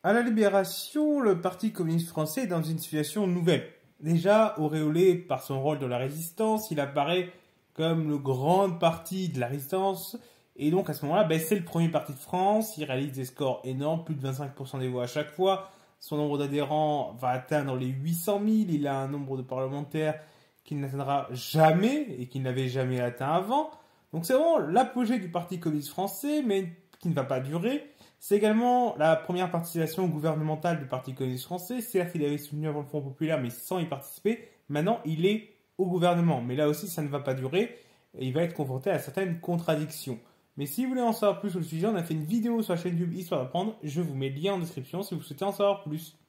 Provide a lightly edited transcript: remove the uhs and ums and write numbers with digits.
À la Libération, le Parti communiste français est dans une situation nouvelle. Déjà, auréolé par son rôle dans la résistance, il apparaît comme le grand parti de la résistance. Et donc à ce moment-là, c'est le premier parti de France. Il réalise des scores énormes, plus de 25% des voix à chaque fois. Son nombre d'adhérents va atteindre les 800 000. Il a un nombre de parlementaires qu'il n'atteindra jamais et qu'il n'avait jamais atteint avant. Donc c'est vraiment l'apogée du Parti communiste français, mais qui ne va pas durer. C'est également la première participation gouvernementale du Parti communiste français. Certes, il avait soutenu avant le Front populaire, mais sans y participer. Maintenant, il est au gouvernement. Mais là aussi, ça ne va pas durer. Et il va être confronté à certaines contradictions. Mais si vous voulez en savoir plus sur le sujet, on a fait une vidéo sur la chaîne YouTube Histoire d'apprendre. Je vous mets le lien en description si vous souhaitez en savoir plus.